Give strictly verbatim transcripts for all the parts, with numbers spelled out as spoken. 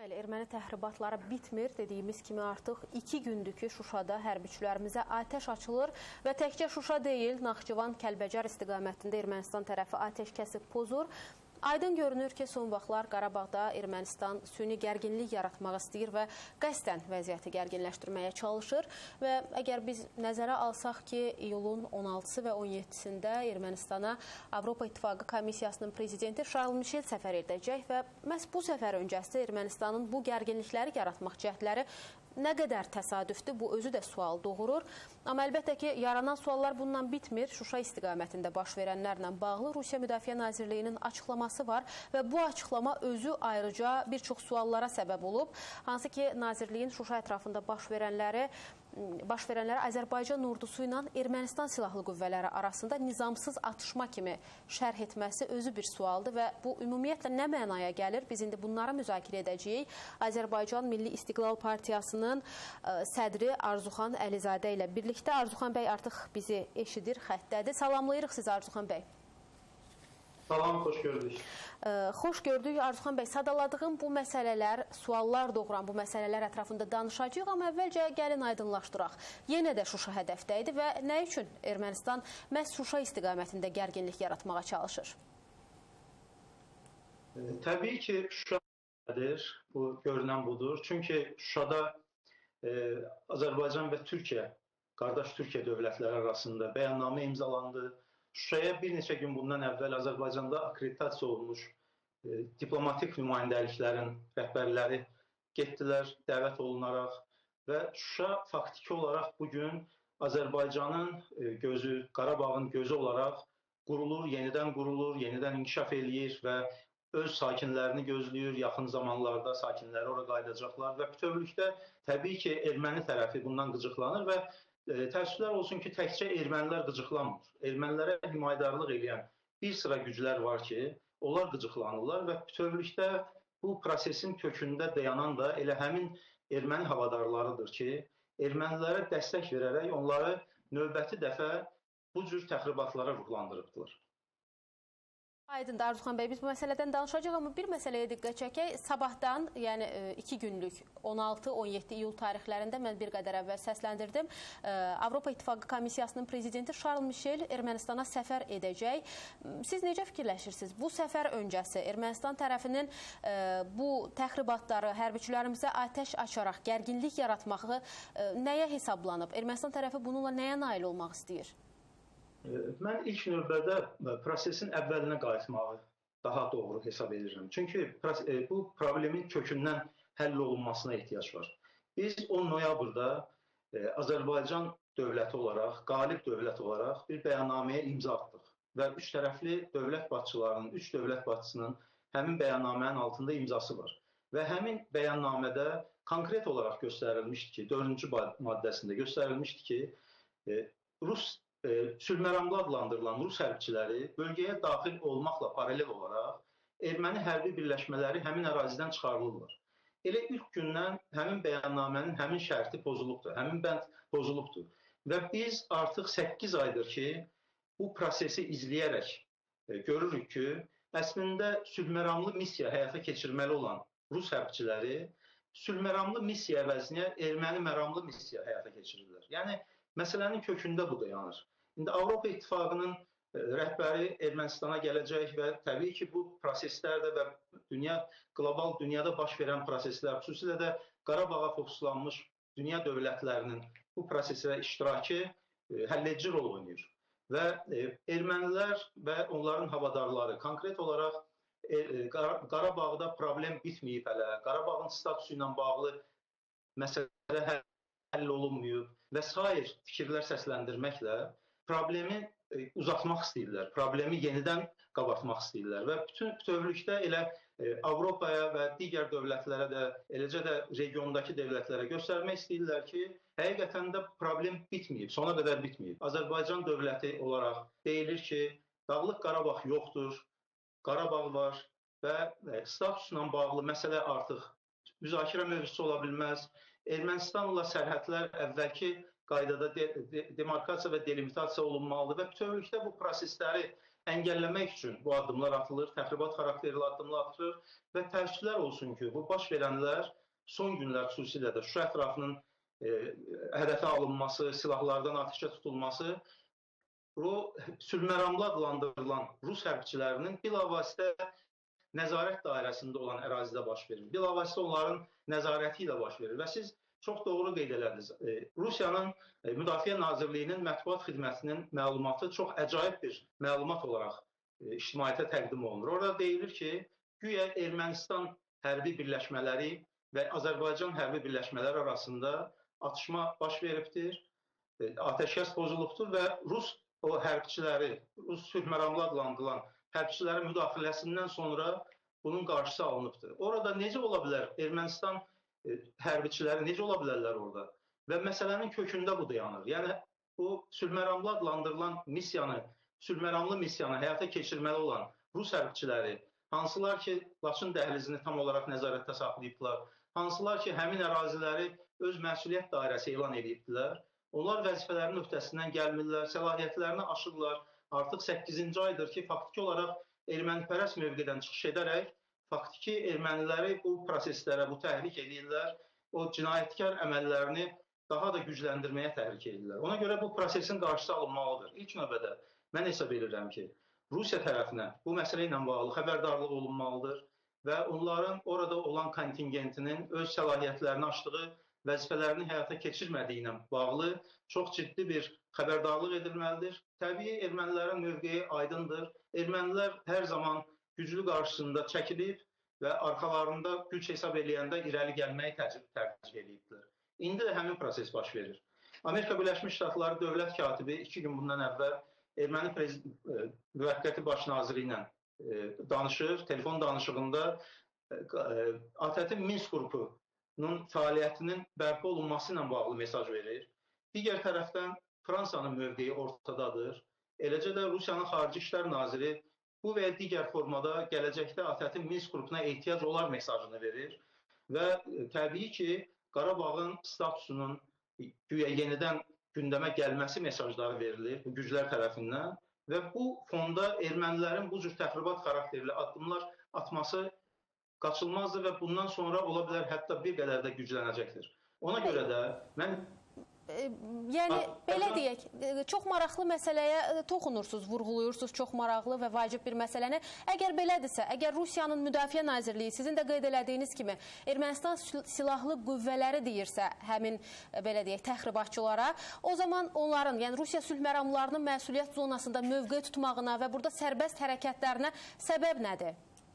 Bəli, erməni təxribatları bitmir. Dediyimiz kimi artıq iki gündür ki, Şuşada hərbiçilərimizə atəş açılır və təkcə Şuşa deyil, Naxçıvan, Kəlbəcər istiqamətində Ermənistan tərəfi atəşkəsi pozur. Aydın görünür ki, son vaxtlar Qarabağda Ermənistan süni gərginlik yaratmaq istəyir və qəsdən vəziyyəti gərginləşdirməyə çalışır. Və əgər biz nəzərə alsaq ki, iyulun on altısı və on yeddisində Ermənistana Avropa İttifaqı Komissiyasının prezidenti Charles Michel səfər edəcək və məhz bu səfər öncəsi Ermənistanın bu gərginlikləri yaratmaq cəhdləri nə qədər təsadüfdür, bu özü də sual doğurur. Amma əlbəttə ki, yaranan suallar bundan bitmir. Şuşa istiqamətində baş verənlərlə bağlı Rusiya Müdafiə Nazirliyinin açıqlaması var və bu açıqlama özü ayrıca bir çox suallara səbəb olub. Hansı ki, Nazirliyin Şuşa ətrafında baş verənləri baş verənləri Azərbaycan ordusu ilə Ermənistan silahlı qüvvələri arasında nizamsız atışma kimi şərh etməsi özü bir sualdır və bu ümumiyyətlə nə mənaya gəlir? Biz indi bunları müzakirə edəcəyik. Azərbaycan Milli İstiqlal Partiyasının sədri Arzuxan Əlizadə ilə birlikdə. Arzuxan bəy artıq bizi eşidir, xəttədir. Salamlayırıq sizi Arzuxan bəy. Salam, xoş gördük. Xoş gördük Arzuxan bəy. Sadaladığım bu məsələlər, suallar doğuran bu məsələlər ətrafında danışacağıq, amma əvvəlcə gəlin aydınlaşdıraq. Yenə də Şuşa hədəfdəydi və nə üçün Ermənistan məhz Şuşa istiqamətində gərginlik yaratmağa çalışır? Təbii ki, Şuşadır, bu görünən budur. Çünki Şuşada e, Azərbaycan və Türkiyə, qardaş Türkiyə dövlətləri arasında bəyannamə imzalandı. Şuşaya bir neçə gün bundan əvvəl Azərbaycanda akreditasiya olunmuş e, diplomatik nümayəndəliklərin rəhbərləri getdilər dəvət olunaraq və Şuşa faktiki olaraq bugün Azərbaycanın e, gözü, Qarabağın gözü olaraq qurulur, yenidən qurulur, yenidən inkişaf eləyir və öz sakinlərini gözləyir. Yaxın zamanlarda sakinləri ora qayıdacaqlar və bütövlükdə təbii ki, erməni tərəfi bundan qıcıqlanır və təəssüflər olsun ki, təkcə ermənilər qıcıqlanmır. Ermənilərə himayədarlıq edən bir sıra güclər var ki, onlar qıcıqlanırlar və bütövlükdə bu prosesin kökündə dayanan da elə həmin erməni havadarlarıdır ki, ermənilərə dəstək verərək onları növbəti dəfə bu cür təxribatlara ruhlandırıbdılar. Aydındır Arzuxan bəy, biz bu məsələdən danışacağıq, amma bir məsələyə diqqət çəkək. Sabahdan, yəni iki günlük on altı on yeddi iyul tarixlərində mən bir qədər əvvəl səsləndirdim. Avropa İttifaqı Komissiyasının prezidenti Charles Michel Ermənistana səfər edəcək. Siz necə fikirləşirsiniz? Bu səfər öncəsi Ermənistan tərəfinin bu təxribatları, hərbiçilərimizə atəş açaraq gərginlik yaratmağı nəyə hesablanıb? Ermənistan tərəfi bununla nəyə nail olmaq istəyir? Mən ilk növbədə prosesin əvvəlinə qayıtmağı daha doğru hesab edirəm. Çünki bu problemin kökündən həll olunmasına ehtiyac var. Biz on noyabrda Azərbaycan dövləti olaraq, qalib dövlət olaraq bir bəyannaməyə imza atdıq. Və üç tərəfli dövlət başçılarının, üç dövlət başçısının həmin bəyannamənin altında imzası var. Və həmin bəyannamədə konkret olaraq göstərilmişdi ki, dördüncü maddəsində göstərilmişdi ki, Rus sülhməramlı adlandırılan Rus hərbçiləri bölgəyə daxil olmaqla paralel olaraq erməni hərbi birləşmələri həmin ərazidən çıxarılırlar. Elə ilk gündən həmin bəyannamənin həmin şərti pozulubdur, həmin bənd pozulubdur. Və biz artıq səkkiz aydır ki, bu prosesi izləyərək görürük ki, əslində sülhməramlı missiya həyata keçirməli olan Rus hərbçiləri sülhməramlı missiya əvəzinə erməni məramlı missiya həyata keçirirlər. Yəni, məsələnin kökündə bu dayanır. İndi Avropa İttifaqının rəhbəri Ermənistana gələcək və təbii ki, bu proseslərdə və dünya, qlobal dünyada baş verən proseslər, xüsusilə də Qarabağa fokuslanmış dünya dövlətlərinin bu prosesə iştirakı həlledici rol oynayır. Və ermənilər və onların havadarları konkret olaraq Qarabağda problem bitməyib hələ, Qarabağın statusu ilə bağlı məsələ həll olunmayıb və sair fikirlər səsləndirməklə problemi uzatmaq istəyirlər, problemi yenidən qabartmaq istəyirlər və bütün bütövlükdə elə Avropaya və digər dövlətlərə də, eləcə də regiondakı dövlətlərə göstərmək istəyirlər ki, həqiqətən də problem bitməyib, sona qədər bitməyib. Azərbaycan dövləti olaraq deyilir ki, Dağlıq Qarabağ yoxdur, Qarabağ var və statusla bağlı məsələ artıq müzakirə mövzusu ola bilməz. Ermənistanla sərhədlər əvvəlki qaydada demarkasiya və delimitasiya olunmalıdır və bütövlükdə bu prosesləri əngəlləmək üçün bu addımlar atılır, təxribat xarakterli addımlar atılır və təəssüflər olsun ki, bu baş verənlər son günlər xüsusilə də Şuşa ətrafının e, hədəfə alınması, silahlardan atəşə tutulması o sülhməramlı adlandırılan Rus hərbçilərinin bilavasitə nəzarət dairəsində olan ərazidə baş verir. Bilavasitə onların nəzarəti ilə baş verir və siz çox doğru qeyd elədiniz. Rusiyanın Müdafiə Nazirliyinin mətbuat xidmətinin məlumatı çox əcaib bir məlumat olaraq ictimaiyyətə təqdim olunur. Orada deyilir ki, güya Ermənistan hərbi birləşmələri və Azərbaycan hərbi birləşmələri arasında atışma baş veribdir, atəşkəs pozulubdur və Rus o hərbçiləri, Rus sülhməramlı adlandırılan hərbçilərin müdaxiləsindən sonra bunun qarşısı alınıbdır. Orada necə ola bilər Ermənistan hərbiçiləri necə ola bilərlər orada? Və məsələnin kökündə bu dayanır. Yəni, bu sülhməramlı adlandırılan missiyanı, sülhməramlı missiyanı həyata keçirməli olan Rus hərbçiləri, hansılar ki, Laçın dəhlizini tam olaraq nəzarətdə saxlayıbdılar, hansılar ki, həmin əraziləri öz məsuliyyət dairəsi elan edibdilər, onlar vəzifələrinin öhdəsindən gəlmirlər, səlahiyyətlərini aşırlar. Artıq səkkizinci aydır ki, faktiki olaraq ermənipərəst mövqedən çıxış edərək, faktiki erməniləri bu proseslərə, bu təhrik edirlər, o cinayətkar əməllərini daha da gücləndirməyə təhrik edirlər. Ona görə bu prosesin qarşısı alınmalıdır. İlk növbədə mən hesab edirəm ki, Rusiya tərəfinə bu məsələ ilə bağlı xəbərdarlıq olunmalıdır və onların orada olan kontingentinin öz səlahiyyətlərini aşdığı, vəzifələrini həyata keçirmədiyi ilə bağlı çox ciddi bir xəbərdarlıq edilməlidir. Təbii, ermənilərin mövqeyi aydındır. Ermənilər hər zaman güclü qarşısında çəkilib və arxalarında güc hesab eləyəndə irəli gəlməyi tərcih edibdir. İndi də həmin proses baş verir. Amerika Birləşmiş Ştatları dövlət katibi iki gün bundan əvvəl erməni müvəqqəti baş naziri ilə danışır, telefon danışığında A T Ə-in Minsk qrupunun fəaliyyətinin bərpa olunması ilə bağlı mesaj verir. Digər tərəfdən Fransanın mövqeyi ortadadır. Eləcə də Rusiyanın Xarici İşlər Naziri bu və digər formada gələcəkdə A T Ə-in Minsk qrupuna ehtiyac olar mesajını verir və təbii ki, Qarabağın statusunun güya yenidən gündəmə gəlməsi mesajları verilir bu güclər tərəfindən və bu fonda ermənilərin bu cür təxribat xarakterli addımlar atması qaçılmazdır və bundan sonra ola bilər hətta bir qədər də güclənəcəkdir. Ona görə də mən... Yəni, belə deyək, çox maraqlı məsələyə toxunursunuz, vurğuluyursunuz, çox maraqlı və vacib bir məsələni. Əgər belədirsə, əgər Rusiyanın Müdafiə Nazirliyi sizin də qeyd elədiyiniz kimi Ermənistan silahlı qüvvələri deyirsə həmin, belə deyək, təxribatçılara, o zaman onların, yəni Rusiya sülhməramlarının məsuliyyət zonasında mövqe tutmağına və burada sərbəst hərəkətlərinə səbəb nədir?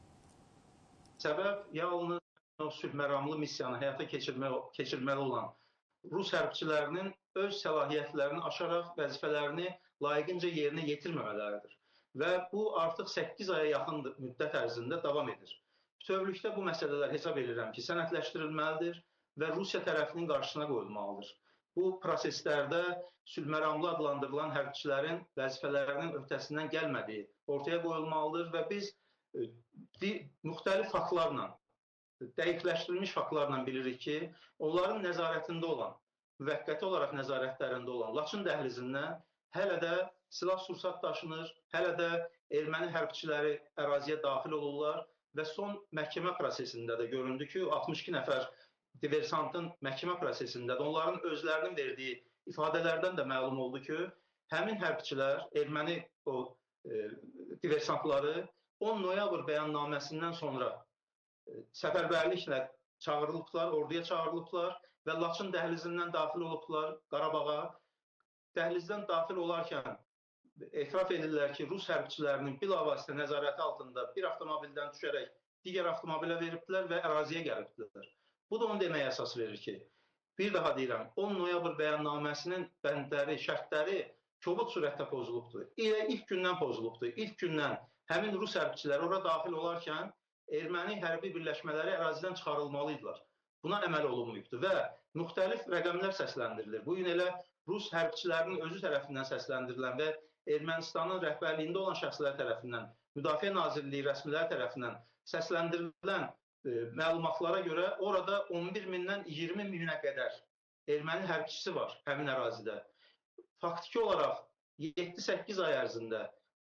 Səbəb yalnız o sülhməramlı missiyanı həyata keçirməli olan Rus hərbçilərinin öz səlahiyyətlərini aşaraq vəzifələrini layiqincə yerinə yetirməmələridir. Və bu artıq səkkiz aya yaxın müddət ərzində davam edir. Bütövlükdə bu məsələlər hesab edirəm ki, sənədləşdirilməlidir və Rusiya tərəfinin qarşısına qoyulmalıdır. Bu proseslərdə sülhməramlı adlandırılan hərbçilərin vəzifələrinin öhdəsindən gəlmədiyi ortaya qoyulmalıdır və biz müxtəlif faktlarla, dəqiqləşdirilmiş faktlarla bilirik ki, onların nəzarətində olan, müvəqqəti olaraq nəzarətlərində olan Laçın dəhlizindən hələ də silah-sursat daşınır, hələ də erməni hərbçiləri əraziyə daxil olurlar və son məhkəmə prosesində də göründü ki, altmış iki nəfər diversantın məhkəmə prosesində də onların özlərinin verdiyi ifadələrdən də məlum oldu ki, həmin hərbçilər, erməni o e, diversantları on noyabr bəyannaməsindən sonra səfərbərliklə çağırılıblar, orduya çağırılıblar və Laçın dəhlizindən daxil olublar Qarabağa. Dəhlizdən daxil olarkən etiraf edirlər ki, Rus hərbçilərinin bilavasitə nəzarəti altında bir avtomobildən düşərək digər avtomobilə veribdilər və əraziyə gəlibdilər. Bu da onu deməyə əsas verir ki, bir daha deyirəm, on noyabr bəyannaməsinin bəndləri, şərtləri kobud surətdə pozulubdur. Elə ilk gündən pozulubdur. İlk gündən həmin Rus hərbçiləri ora daxil olarkən erməni hərbi birləşmələri ərazidən çıxarılmalıydılar. Buna əməl olunmayıbdır və müxtəlif rəqəmlər səsləndirilir. Bu gün elə Rus hərbçilərinin özü tərəfindən səsləndirilən və Ermənistanın rəhbərliyində olan şəxslər tərəfindən, Müdafiə Nazirliyi rəsmiləri tərəfindən səsləndirilən e, məlumatlara görə orada on bir mindən iyirmi minə qədər erməni hərbçisi var həmin ərazidə. Faktiki olaraq yeddi səkkiz ay ərzində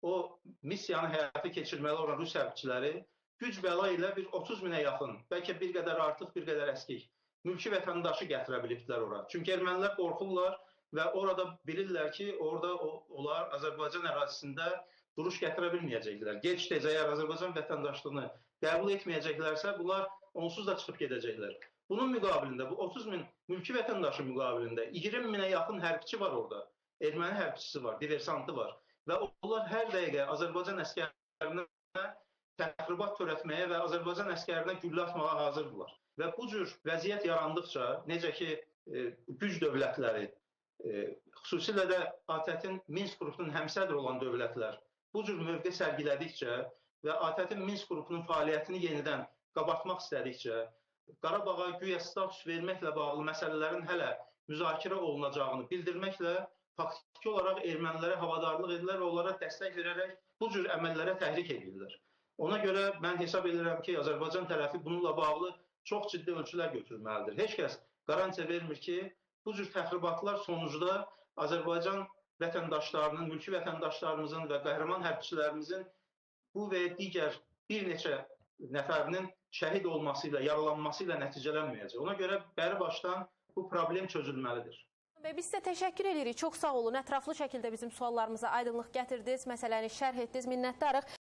o missiyanı həyata keçirməli olan Rus hərbçiləri güc bəla ilə bir otuz minə yaxın, bəlkə bir qədər artıq, bir qədər əskik mülki vətəndaşı gətirə bilibdilər ora. Çünki ermənilər qorxurlar və orada bilirlər ki, orada onlar Azərbaycan ərazisində duruş gətirə bilməyəcəklər. Gec-tez əgər Azərbaycan vətəndaşlığını qəbul etməyəcəklərsə, bunlar onsuz da çıxıb gedəcəklər. Bunun müqabilində, bu otuz min mülki vətəndaşı müqabilində iyirmi minə yaxın hərbçi var orada. Erməni hərbçisi var, diversantı var. Və onlar hər dəqiqə Azərbaycan əskərinə təxribat törətməyə və Azərbaycan əskərinə güllə atmağa hazırdırlar. Və bu cür vəziyyət yarandıqca, necə ki, e, güc dövlətləri, e, xüsusilə də ATƏT-in Minsk qrupunun həmsədr olan dövlətlər bu cür mövqe sərgilədikcə və ATƏT-in Minsk qrupunun fəaliyyətini yenidən qabartmaq istədikcə, Qarabağa güya status verməklə bağlı məsələlərin hələ müzakirə olunacağını bildirməklə faktiki olaraq ermənilərə havadarlıq edirlər və onlara dəstək verərək bu cür əməllərə təhrik edirlər. Ona görə mən hesab edirəm ki, Azərbaycan tərəfi bununla bağlı çox ciddi ölçülər götürməlidir. Heç kəs qarantiya vermir ki, bu cür təxribatlar sonucda Azərbaycan vətəndaşlarının, mülki vətəndaşlarımızın və qəhrəman hərbçilərimizin bu və digər bir neçə nəfərinin şəhid olması ilə, yaralanması ilə nəticələnməyəcək. Ona görə bəri başdan bu problem çözülməlidir. Biz sizə təşəkkür edirik. Çox sağ olun. Ətraflı şəkildə bizim suallarımıza aydınlıq gətirdiniz, məsələni şərh etdiniz. Minnətdarıq.